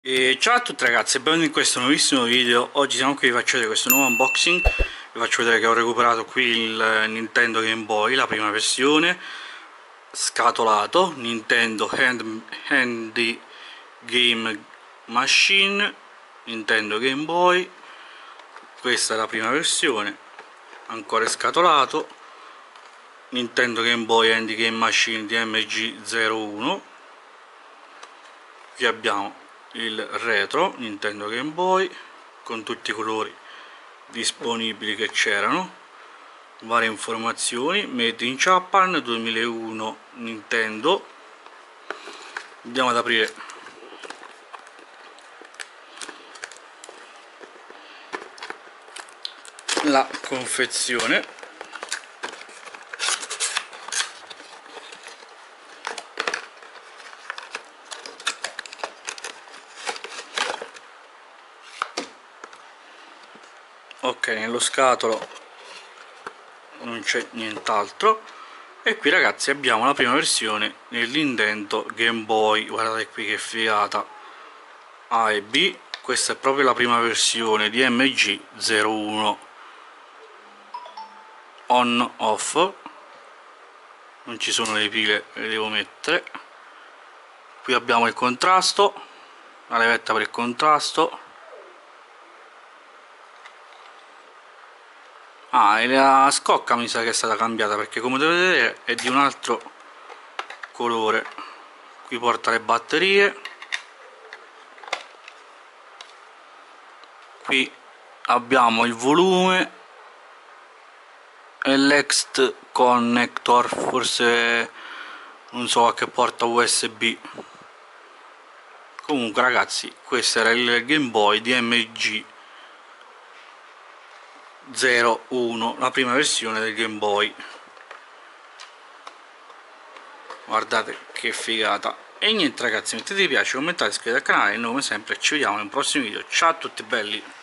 E ciao a tutti ragazzi e benvenuti in questo nuovissimo video. Oggi siamo qui, vi faccio vedere questo nuovo unboxing. Vi faccio vedere che ho recuperato qui il Nintendo Game Boy, la prima versione, scatolato, Nintendo Handy Game Machine, Nintendo Game Boy. Questa è la prima versione, ancora scatolato, Nintendo Game Boy Handy Game Machine DMG01. Qui abbiamo il retro Nintendo Game Boy con tutti i colori disponibili che c'erano, varie informazioni, made in Japan 2001 Nintendo. Andiamo ad aprire la confezione. Ok, nello scatolo non c'è nient'altro. E qui ragazzi abbiamo la prima versione del Nintendo Game Boy. Guardate qui che figata, A e B. Questa è proprio la prima versione di MG01 on off. Non ci sono le pile, le devo mettere. Qui abbiamo il contrasto, la levetta per il contrasto. E la scocca mi sa che è stata cambiata, perché come potete vedere è di un altro colore. Qui porta le batterie, qui abbiamo il volume e l'ex connector, forse non so a che porta USB. Comunque ragazzi, questo era il Game Boy DMG 01, la prima versione del Game Boy. Guardate che figata. E niente ragazzi, mettete mi piace, commentate, iscrivetevi al canale e noi come sempre ci vediamo nel prossimo video. Ciao a tutti belli.